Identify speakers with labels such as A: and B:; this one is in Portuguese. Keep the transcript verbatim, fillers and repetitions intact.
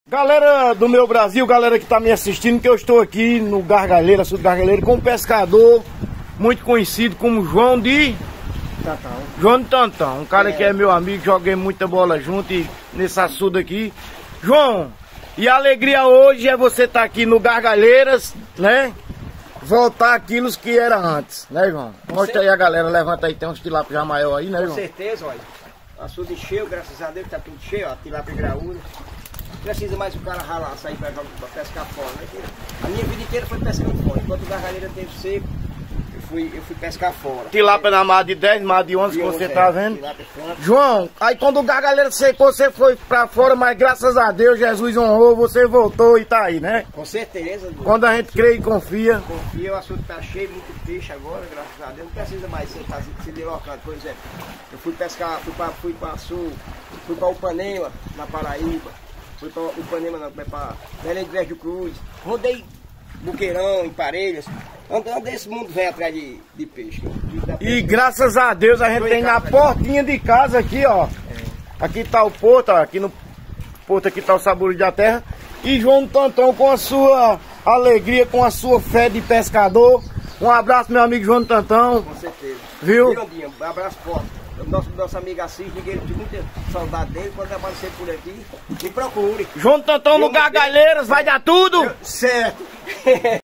A: Galera do meu Brasil, galera que tá me assistindo, que eu estou aqui no Gargalheira, sul do Gargalheira, com um pescador muito conhecido como João de...
B: Tantão.
A: João de Tantão, um cara
B: É.
A: que é meu amigo, joguei muita bola junto e nesse açude aqui. João, e a alegria hoje é você estar aqui no Gargalheiras, né? Voltar aquilo que era antes, né, João? Mostra aí a galera, levanta aí, tem uns tilápia já maior aí, né,
B: Com
A: João?
B: certeza, olha. Açude cheio, graças a Deus, tá tudo cheio, ó. Tilápia graúda. Precisa mais o cara ralar, sair pra, pra pescar fora, né? A minha vida inteira foi pescando fora. Enquanto o Gargalheira teve seco, eu fui, eu fui pescar fora.
A: Tilápia na mar de dez, mar de onze que você tá
B: é,
A: vendo.
B: tilápia fora.
A: João, aí quando o Gargalheira secou, você foi pra fora, mas graças a Deus, Jesus honrou, você voltou e tá aí, né?
B: Com certeza.
A: Quando a gente crê e confia.
B: Confia, o açude tá cheio, muito peixe agora, graças a Deus. Não precisa mais ser fazer, se deslocando. Por exemplo, eu fui pescar, fui pra, fui pra Sul, fui pra Upanema, na Paraíba. Fui para o Panema, não, foi para Belém de Verdes Cruz, rodei Buqueirão, em Parelhas, andando esse mundo velho atrás de, de peixe. De,
A: E graças a Deus a gente tem na portinha de casa aqui, ó.
B: É.
A: Aqui tá o porto, ó, aqui no porto aqui tá o Sabor da Terra. E João Tantão com a sua alegria, com a sua fé de pescador. Um abraço, meu amigo João Tantão.
B: Com certeza.
A: Viu?
B: Mirandinha, um abraço forte. Nosso, nosso amigo Assis, ninguém tem muita saudade dele. Quando aparecer por aqui, me procure.
A: João Tantão no Gargalheiras, vai dar tudo?
B: Certo.